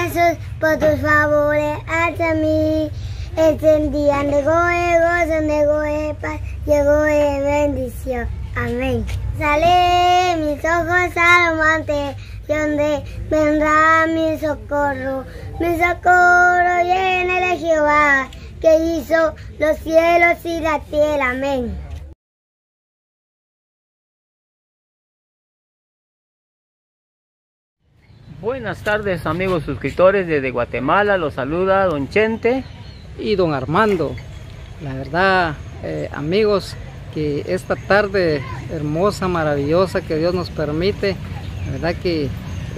Jesús, por tus favores hacia mí. Este día de gozo, de gozo, paz, llegó de bendición. Amén. Sale mis ojos al monte, donde vendrá mi socorro. Mi socorro viene de Jehová, que hizo los cielos y la tierra. Amén. Buenas tardes, amigos suscriptores desde Guatemala. Los saluda don Chente y don Armando. La verdad, amigos, que esta tarde hermosa, maravillosa que Dios nos permite, la verdad que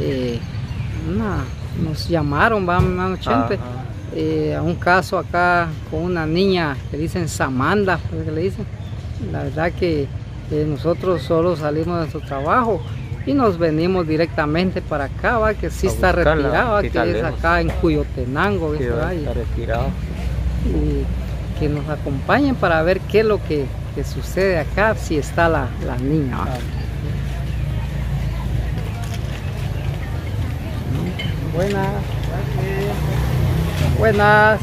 nos llamaron, mi hermano Chente, a un caso acá con una niña que dicen Samanda, que le dicen. La verdad que nosotros solo salimos de nuestro trabajo y nos venimos directamente para acá, ¿va? Que sí está retirado, que es acá en Cuyotenango, sí, está retirado. Y que nos acompañen para ver qué es lo que sucede acá, si está la niña. Buenas. Buenas.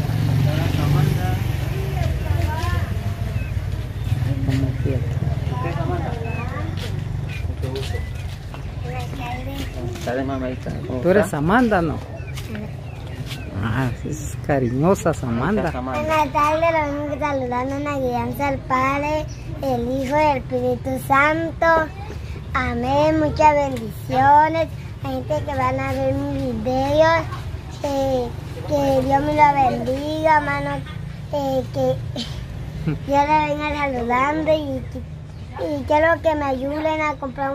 ¿Tú eres Samanda, no? Ah, es cariñosa Samanda. Buenas tardes, los vengo saludando en la guianza del Padre, el Hijo y el Espíritu Santo. Amén, muchas bendiciones. La gente que van a ver mis videos, que Dios me lo bendiga, hermano. Que yo le venga saludando y quiero que me ayuden a comprar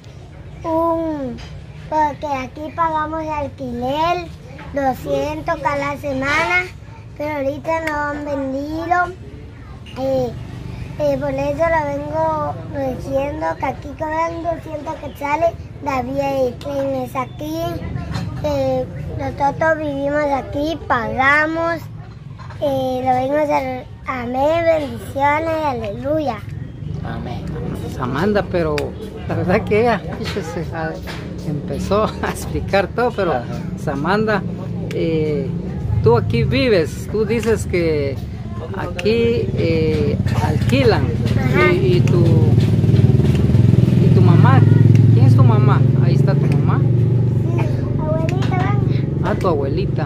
porque aquí pagamos alquiler 200 cada semana, pero ahorita no han vendido. Por eso lo vengo diciendo que aquí cobran 200 quetzales, David es aquí. Nosotros vivimos aquí, pagamos, lo vengo a hacer. Amén, bendiciones, aleluya. Amén. Samanda, pero la verdad que ella empezó a explicar todo, pero Samanda, tú aquí vives, tú dices que aquí alquilan y tu mamá, ¿quién es tu mamá? Ahí está tu mamá. Sí, abuelita. Ah, tu abuelita.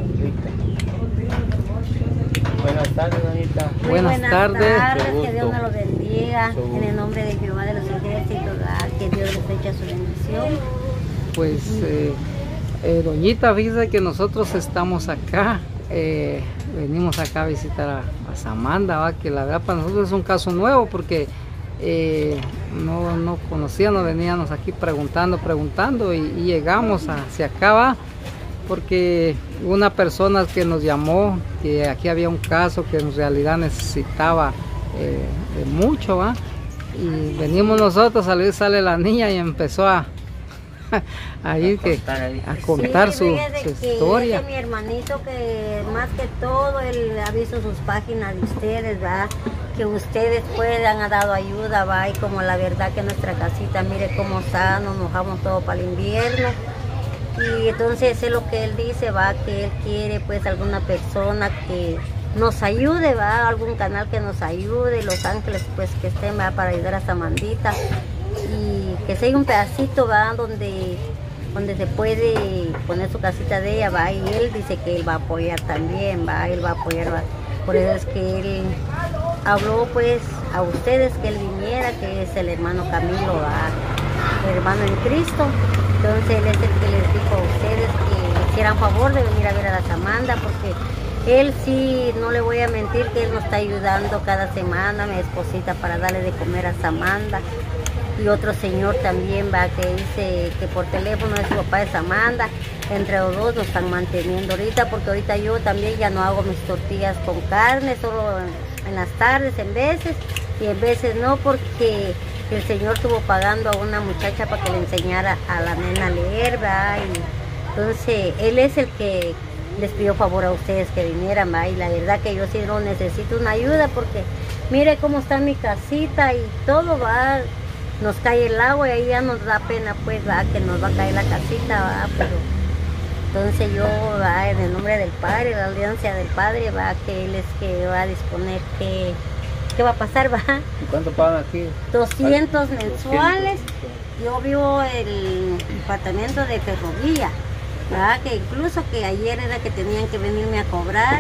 Buenas tardes, Donita. Buenas tardes. Que Dios me lo bendiga. En el nombre de Jehová de los ejércitos, que Dios les eche su bendición. Pues, doñita, fíjese que nosotros estamos acá, venimos acá a visitar a Samanda, ¿va? Que la verdad para nosotros es un caso nuevo porque no conocíamos, veníamos aquí preguntando y llegamos hacia acá, ¿va? Porque una persona que nos llamó, que aquí había un caso que en realidad necesitaba de mucho, ¿va? Y venimos nosotros, sale la niña y empezó a contar sí, su historia. Mi hermanito, que más que todo él ha visto sus páginas de ustedes, ¿va? Que ustedes han dado ayuda, ¿va? Y como la verdad que nuestra casita, mire cómo está, nos mojamos todo para el invierno. Y entonces es lo que él dice, va, que él quiere pues alguna persona que nos ayude, va, algún canal que nos ayude, Los Ángeles pues que estén, va, para ayudar a Samandita y que sea un pedacito, va, donde se puede poner su casita de ella, va, y él dice que él va a apoyar también, va, él va a apoyar, va. Por eso es que él habló pues a ustedes que él viniera, que es el hermano Camilo, va, el hermano en Cristo. Entonces él es el que les dijo a ustedes que hicieran favor de venir a ver a la Samanda, porque él sí, no le voy a mentir, que él nos está ayudando cada semana, mi esposita, para darle de comer a Samanda. Y otro señor también, va, que dice que por teléfono es su papá de Samanda. Entre los dos nos están manteniendo ahorita, porque ahorita yo también ya no hago mis tortillas con carne, solo en las tardes en veces, y en veces no, porque el Señor estuvo pagando a una muchacha para que le enseñara a la nena a leer, ¿va? Y entonces él es el que les pidió favor a ustedes que vinieran, ¿va? Y la verdad que yo sí no necesito una ayuda, porque mire cómo está mi casita y todo, va, nos cae el agua y ahí ya nos da pena, pues, va, que nos va a caer la casita, va, pero Entonces yo, va, en el nombre del Padre, la alianza del Padre, va, que Él es que va a disponer qué va a pasar, va. ¿Y cuánto pagan aquí? 200 mensuales. Yo vivo en el departamento de Ferrovía, ¿verdad? Que incluso que ayer era que tenían que venirme a cobrar,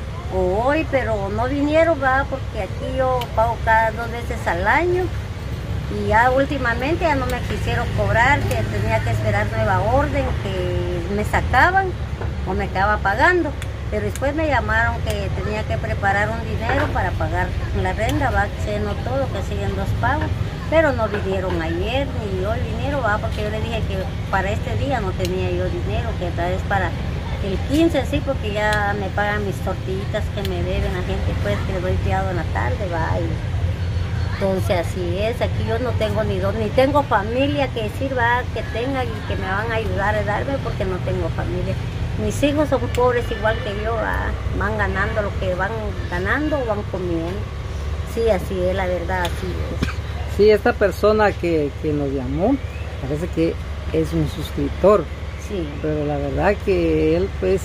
o hoy, pero no vinieron, ¿verdad? Porque aquí yo pago cada 2 veces al año. Y ya últimamente ya no me quisieron cobrar, que tenía que esperar nueva orden, que me sacaban o me acaba pagando. Pero después me llamaron que tenía que preparar un dinero para pagar la renta, va, que se no todo, que siguen 2 pagos. Pero no vinieron ayer ni hoy vinieron, va, porque yo le dije que para este día no tenía yo dinero, que tal vez para el 15 sí, porque ya me pagan mis tortillitas que me deben la gente, pues que le doy fiado en la tarde, va. Entonces así es, aquí yo no tengo ni tengo familia que sirva, que tenga y que me van a ayudar a darme porque no tengo familia. Mis hijos son pobres igual que yo, van ganando lo que van ganando o van comiendo. Sí, así es, la verdad, así es. Sí, esta persona que nos llamó, parece que es un suscriptor. Sí. Pero la verdad que él pues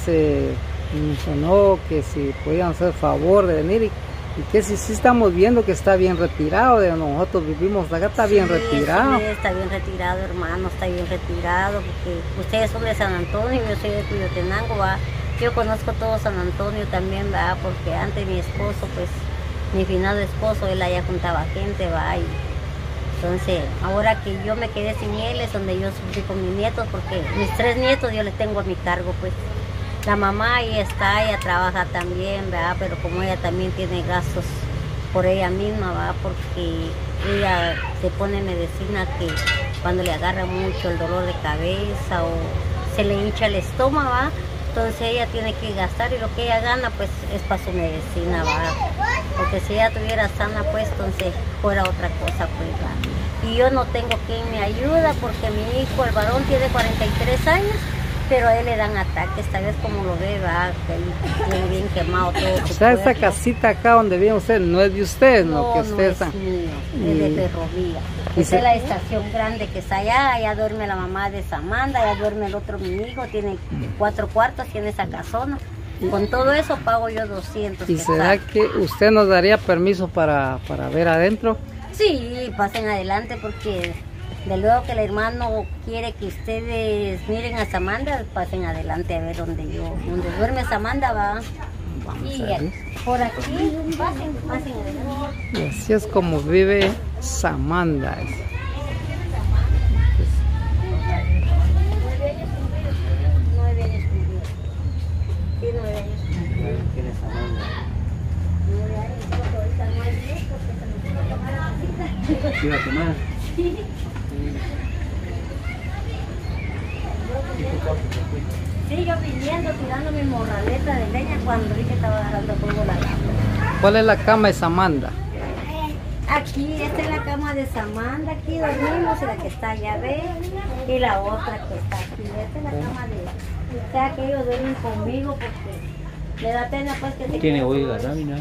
mencionó que si podían hacer favor de venir y que si estamos viendo que está bien retirado, de nosotros vivimos acá, está bien retirado. Sí, está bien retirado, hermano, está bien retirado, porque ustedes son de San Antonio, yo soy de Cuyotenango, va. Yo conozco todo San Antonio también, va, porque antes mi esposo, pues, mi finado esposo, él allá juntaba gente, va, y entonces, ahora que yo me quedé sin él, es donde yo sufrí con mis nietos, porque mis 3 nietos yo les tengo a mi cargo, pues. La mamá ahí está, ella trabaja también, ¿verdad? Pero como ella también tiene gastos por ella misma, ¿verdad? Porque ella se pone medicina que cuando le agarra mucho el dolor de cabeza o se le hincha el estómago, ¿verdad? Entonces ella tiene que gastar y lo que ella gana pues es para su medicina, ¿verdad? Porque si ella estuviera sana, pues entonces fuera otra cosa, pues, ¿verdad? Y yo no tengo quien me ayuda porque mi hijo, el varón, tiene 43 años. Pero a él le dan ataques, tal vez como lo ve, va, que él tiene bien quemado todo. O sea, esta casita acá donde vive usted no es de usted, ¿no? Que usted es mío, es de Ferrovía. Esa es la estación grande que está allá duerme la mamá de Samanda, allá duerme el otro mi hijo, tiene 4 cuartos, tiene esa casona. Con todo eso pago yo 200. ¿Y será que usted nos daría permiso para ver adentro? Sí, pasen adelante porque de luego que el hermano quiere que ustedes miren a Samanda, pasen adelante a ver donde duerme Samanda, va. Y por aquí, pasen adelante. Y así es como vive Samanda. 9 años cumplió. Sí, 9 años cumplió. ¿Quién es Samanda? 9 años, pero ahorita no hay luz porque se nos iba a tomar la cita. ¿Qué iba a tomar? Sí. Sí, yo viniendo, tirando mi morraleta de leña cuando vi que estaba agarrando fuego la lámpara. ¿Cuál es la cama de Samanda? Aquí, esta es la cama de Samanda, aquí dormimos, la que está allá, ve, y la otra que está aquí. Esta es la cama de... O sea, que ellos duermen conmigo porque me da pena pues que... ¿Tiene hoyo la lámina?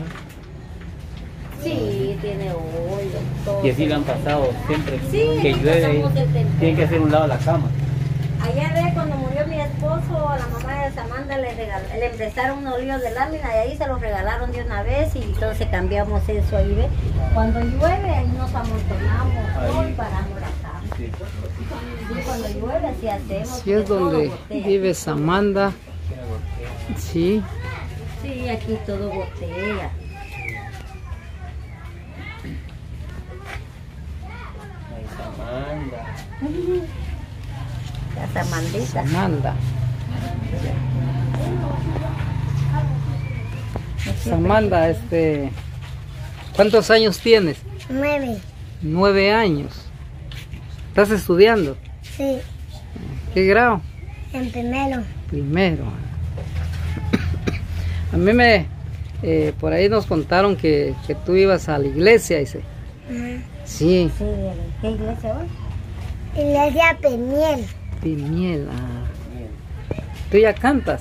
Sí, tiene hoyo, todo. Y así lo han pasado siempre Sí, que así llueve, pasamos el temporal. tienen que hacer un lado la cama. Allá ve, cuando murió mi esposo, a la mamá de Samanda le empezaron unos líos de lámina y ahí se los regalaron de una vez y entonces cambiamos eso ahí, ve. Cuando llueve, ahí nos amontonamos todo y paramos la cama. Sí. Y cuando llueve, así hacemos. Sí, es donde botella. vive Samanda. Sí. Sí, aquí todo botella. Ay, Samanda. La Samandita. Samanda. Samanda, ¿cuántos años tienes? 9. 9 años. ¿Estás estudiando? Sí, ¿Qué grado? en primero. Primero. A mí por ahí nos contaron que tú ibas a la iglesia, dice. Ajá. Sí, Sí, ¿qué iglesia hoy? Iglesia Peniel. Piniel. ¿Tú ya cantas?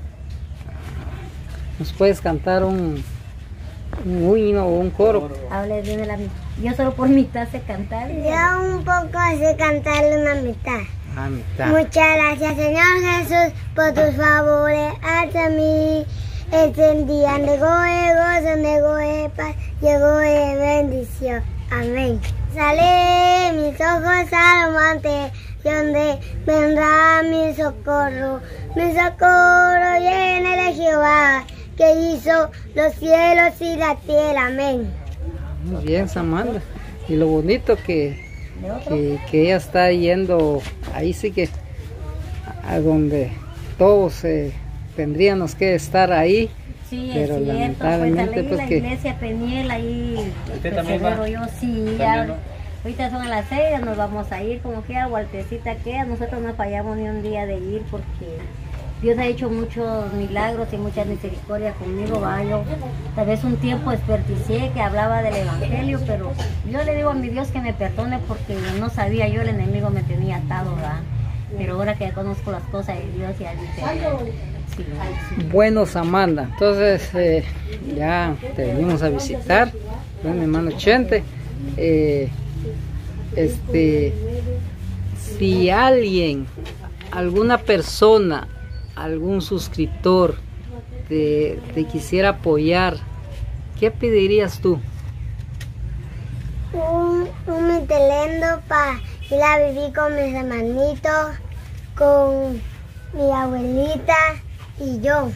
¿Nos puedes cantar un himno o un coro? Hable bien de la mitad. Yo solo por mitad sé cantar. Yo un poco sé cantarle una mitad. Amita. Muchas gracias, Señor Jesús, por tus favores hacia mí. Este día de gozo, de paz, llegó de bendición. Amén. Sale mis ojos al monte, donde vendrá mi socorro. Mi socorro viene de Jehová, que hizo los cielos y la tierra. Amén. Muy bien, Samantha. Y lo bonito que ella está yendo, ahí sí que a donde todos tendríamos que estar ahí. Sí, pero es cierto, lamentablemente pues pues la iglesia Peniel ahí, ¿Usted también va? yo sí, ya, ahorita son a las 6, ya nos vamos a ir, como que a vueltecita que nosotros no fallamos ni un día de ir porque Dios ha hecho muchos milagros y muchas misericordias conmigo, va, yo tal vez un tiempo desperdicié que hablaba del evangelio, pero yo le digo a mi Dios que me perdone porque no sabía, yo el enemigo me tenía atado, va, pero ahora que ya conozco las cosas de Dios ya dice, sí. Bueno, Samantha, entonces ya te venimos a visitar, mi hermano Chente. Si alguien, alguna persona, algún suscriptor te quisiera apoyar, ¿qué pedirías tú? Un telendo para ir a vivir con mis hermanitos, con mi abuelita y yo.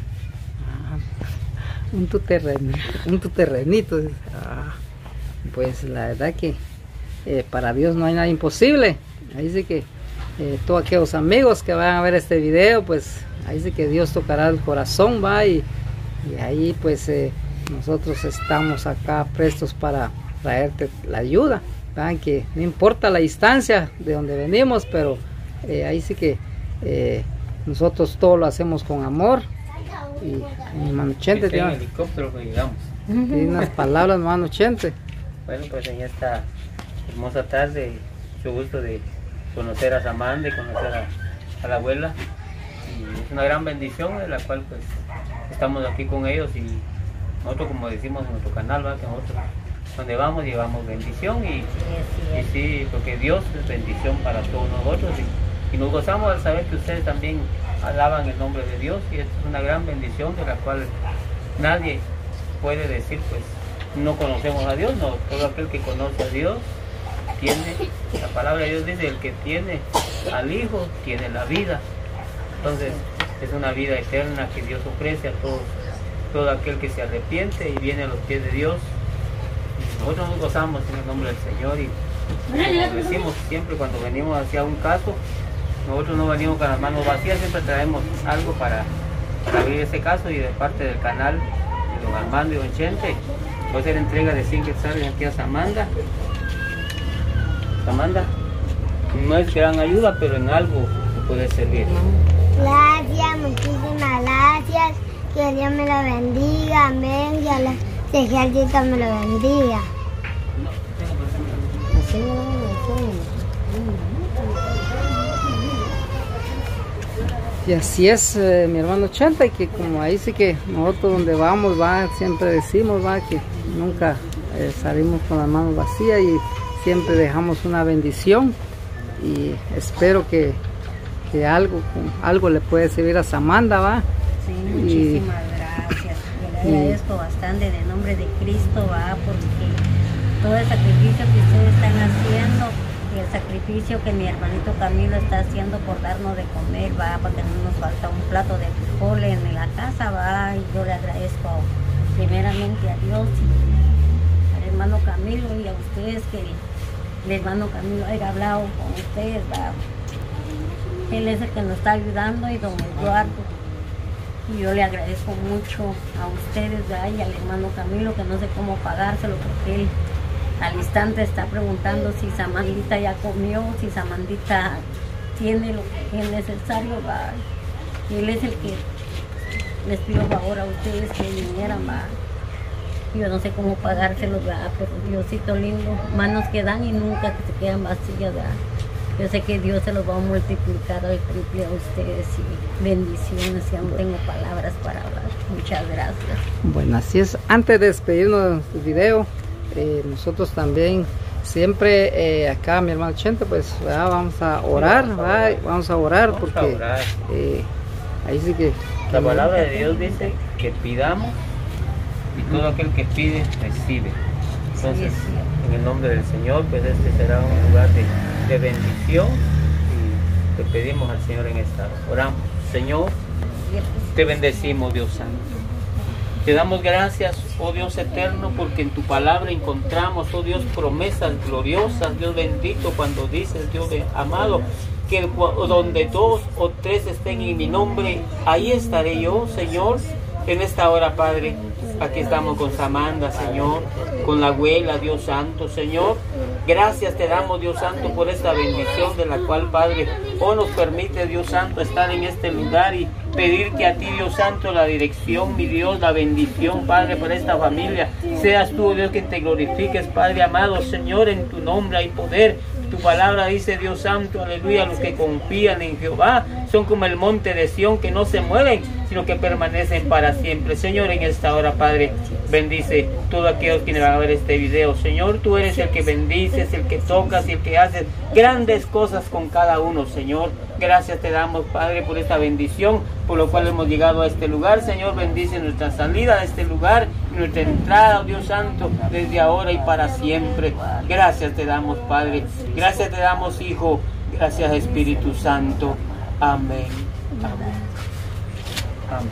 Un tu terrenito. Pues la verdad que para Dios no hay nada imposible. Ahí sí que todos aquellos amigos que van a ver este video, pues ahí sí que Dios tocará el corazón, va, y ahí pues nosotros estamos acá prestos para traerte la ayuda, ¿va? Que no importa la distancia de donde venimos, pero ahí sí que nosotros todo lo hacemos con amor. Y mi hermano Chente tiene helicóptero que llegamos. Tiene unas palabras, hermano Chente. Bueno, pues en esta hermosa tarde, mucho gusto de conocer a Samantha, de conocer a la abuela. Y es una gran bendición de la cual pues estamos aquí con ellos y nosotros, como decimos en nuestro canal, ¿verdad? Que nosotros donde vamos llevamos bendición y sí, porque Dios es bendición para todos nosotros y nos gozamos al saber que ustedes también alaban el nombre de Dios y esto es una gran bendición de la cual nadie puede decir pues no conocemos a Dios, no, todo aquel que conoce a Dios tiene, la palabra de Dios dice, el que tiene al Hijo tiene la vida, entonces es una vida eterna que Dios ofrece a todo aquel que se arrepiente y viene a los pies de Dios. Y nosotros nos gozamos en el nombre del Señor y como decimos siempre cuando venimos hacia un caso, nosotros no venimos con las manos vacías, siempre traemos algo para abrir ese caso y de parte del canal de don Armando y don Chente voy a hacer entrega de 100 quetzales aquí a Samantha. Samantha, no es gran ayuda, pero en algo te puede servir. Gracias, muchísimas gracias. Que Dios me lo bendiga, amén. Y a los ejércitos me lo bendiga. Y así es, mi hermano Chente, que como ahí sí que nosotros donde vamos, va, siempre decimos, va, que nunca salimos con las manos vacías y siempre dejamos una bendición y espero que algo le puede servir a Samantha, va. Sí, muchísimas gracias. Le agradezco bastante en el nombre de Cristo, va, porque todo el sacrificio que ustedes están haciendo y el sacrificio que mi hermanito Camilo está haciendo por darnos de comer, va, porque no nos falta un plato de frijoles en la casa, va, y yo le agradezco primeramente a Dios y al hermano Camilo y a ustedes que el hermano Camilo haya hablado con ustedes, va. Él es el que nos está ayudando y don Eduardo. Y yo le agradezco mucho a ustedes, ¿verdad? Y al hermano Camilo, que no sé cómo pagárselo, porque él al instante está preguntando si Samantha ya comió, si Samantha tiene lo que es necesario, ¿verdad? Y él es el que les pido favor a ustedes que vinieran, ¿verdad? Yo no sé cómo pagárselos, ¿verdad? Pero Diosito lindo, manos que dan y nunca que se quedan vacías, ¿verdad? Yo sé que Dios se los va a multiplicar al triple a ustedes y bendiciones, ya no tengo palabras para hablar. Muchas gracias. Bueno, así es. Antes de despedirnos del video, nosotros también siempre acá mi hermano Chente, pues vamos a orar, vamos a orar porque ahí sí que la palabra de Dios dice que pidamos y todo aquel que pide recibe. Entonces, en el nombre del Señor, pues este será un lugar de bendición y te pedimos al Señor en esta hora. Oramos. Señor, te bendecimos, Dios Santo. Te damos gracias, oh Dios eterno, porque en tu palabra encontramos, oh Dios, promesas gloriosas, Dios bendito, cuando dices, Dios amado, que donde 2 o 3 estén en mi nombre, ahí estaré yo, Señor, en esta hora, Padre. Aquí estamos con Samantha, Señor, con la abuela, Dios Santo, Señor. Gracias te damos, Dios Santo, por esta bendición de la cual, Padre, hoy nos permite, Dios Santo, estar en este lugar y pedirte a ti, Dios Santo, la dirección, mi Dios, la bendición, Padre, para esta familia. Seas tú, Dios, quien te glorifiques, Padre amado, Señor, en tu nombre hay poder. Tu palabra dice, Dios Santo, aleluya, los que confían en Jehová son como el monte de Sión, que no se mueven, sino que permanecen para siempre. Señor, en esta hora, Padre, bendice todos aquellos quienes van a ver este video. Señor, tú eres el que bendices, el que tocas y el que haces grandes cosas con cada uno, Señor. Gracias te damos, Padre, por esta bendición, por lo cual hemos llegado a este lugar. Señor, bendice nuestra salida de este lugar, nuestra entrada, Dios Santo, desde ahora y para siempre. Gracias te damos, Padre. Gracias te damos, Hijo. Gracias, Espíritu Santo. Amén. Amén. Amén.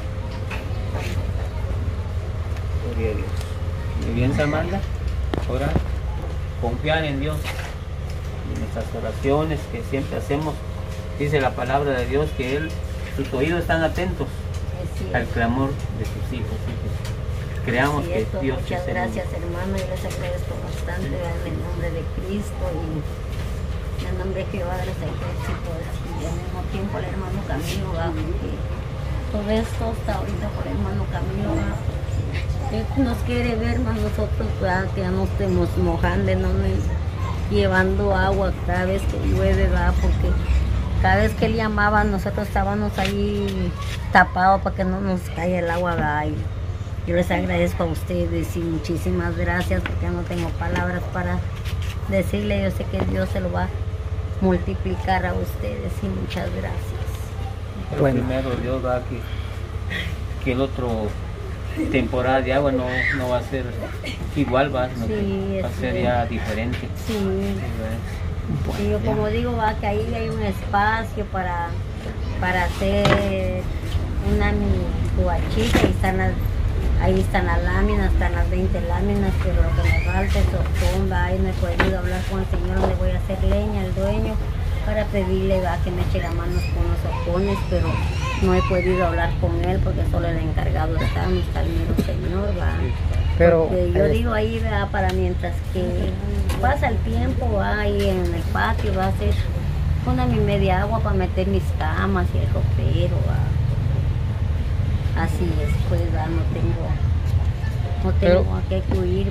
Gloria a Dios. Muy bien, Samantha. Ahora, confiar en Dios. En nuestras oraciones que siempre hacemos. Dice la palabra de Dios que sus oídos están atentos al clamor de sus hijos. Creamos que Dios muchas gracias, hermano. Yo les agradezco bastante en el nombre de Cristo y en el nombre de Jehová de los ejércitos. Y al mismo tiempo el hermano Camilo, porque todo esto está ahorita por el hermano Camilo. Él nos quiere ver más nosotros, que ya no estemos mojando, no llevando agua cada vez que llueve, porque cada vez que él llamaba nosotros estábamos ahí tapados para que no nos caiga el agua. Y yo les agradezco a ustedes y muchísimas gracias, porque no tengo palabras para decirle. Yo sé que Dios se lo va a multiplicar a ustedes y muchas gracias. Pero bueno, primero Dios va que el otro temporada de agua no va a ser igual, va a ser ya diferente. Sí. Y yo como digo, que ahí hay un espacio para hacer una mini guachita y ahí están las láminas, están las 20 láminas, pero lo que me falta es sopón. Ahí no he podido hablar con el señor donde voy a hacer leña, el dueño, para pedirle que me eche las manos con los sopones, pero no he podido hablar con él porque solo el encargado está el mismo señor. Pero yo digo ahí, para mientras que pasa el tiempo, ahí en el patio va a ser una mi media agua para meter mis camas y el ropero. Así es, pues no tengo a qué acudir.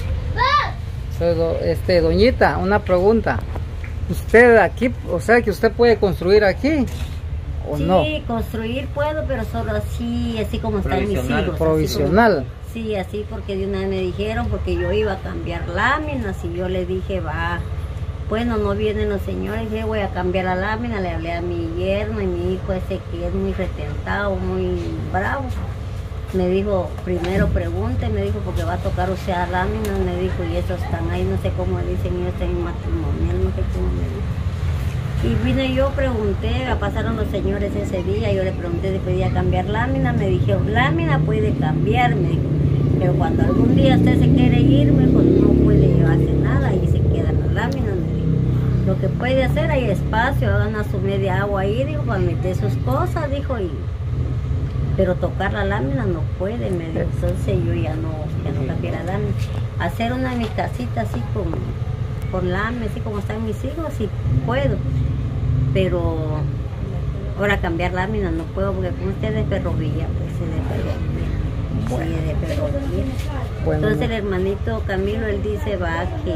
Pero, doñita, una pregunta. ¿Usted aquí, o sea que usted puede construir aquí o no? Sí, construir puedo, pero solo así como están mis hijos. Provisional. Sí, así porque de una vez me dijeron, porque yo iba a cambiar láminas y yo le dije, bueno, no vienen los señores, dije, voy a cambiar la lámina. Le hablé a mi yerno y mi hijo ese que es muy retentado, muy bravo. Me dijo, primero pregunte, me dijo, porque va a tocar usted láminas, me dijo, y esos están ahí, no sé cómo dicen, ellos están en matrimonial, no sé cómo me dijo. Y vine yo, pregunté, pasaron los señores ese día, yo le pregunté si podía cambiar lámina, me dijeron, lámina puede cambiar, me dijo, pero cuando algún día usted se quiere ir, me dijo, no puede llevarse nada, y se quedan las láminas, me dijo. Lo que puede hacer, hay espacio, hagan a su media agua ahí, dijo, para meter sus cosas, dijo, pero tocar la lámina no puede, me dijo. Entonces yo ya no cambié la lámina. Hacer una de mis casitas así con lámina, así como están mis hijos, sí puedo, pero ahora cambiar lámina no puedo, porque como usted es de ferrovía, pues es de ferrovía. Bueno. Sí, de ferrovía. Bueno. Entonces el hermanito Camilo, él dice, que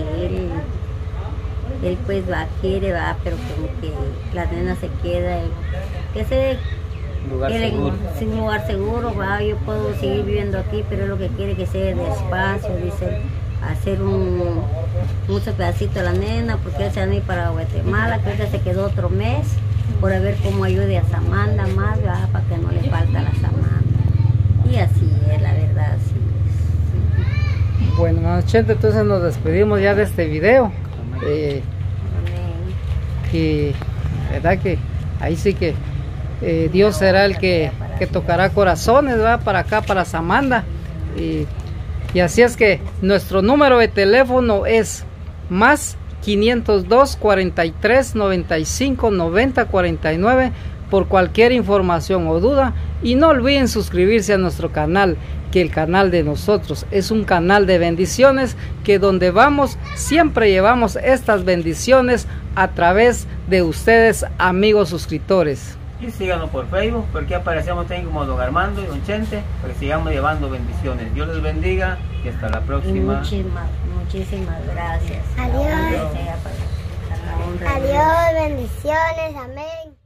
él pues quiere, pero como que la nena se queda, que se sin lugar seguro, yo puedo seguir viviendo aquí, pero es lo que quiere, que sea despacio, dice, hacer un pedacito a la nena, porque él se va a ir para Guatemala, que ahorita se quedó otro mes, por ver cómo ayude a Samantha más, ¿verdad? Para que no le falta a la Samantha. Y así es, la verdad, así es. Bueno, hermano Chente, entonces nos despedimos ya de este video. Que, verdad que ahí sí que Dios será el que tocará corazones, ¿verdad? Para acá, para Samantha. Y así es que nuestro número de teléfono es más 502 43 95 90 49 por cualquier información o duda. Y no olviden suscribirse a nuestro canal, que el canal de nosotros es un canal de bendiciones, que donde vamos siempre llevamos estas bendiciones a través de ustedes, amigos suscriptores. Y síganos por Facebook, porque aparecemos también como Don Armando y Don Chente, para que sigamos llevando bendiciones. Dios les bendiga y hasta la próxima. Muchísimas gracias. Adiós. Adiós, bendiciones, amén.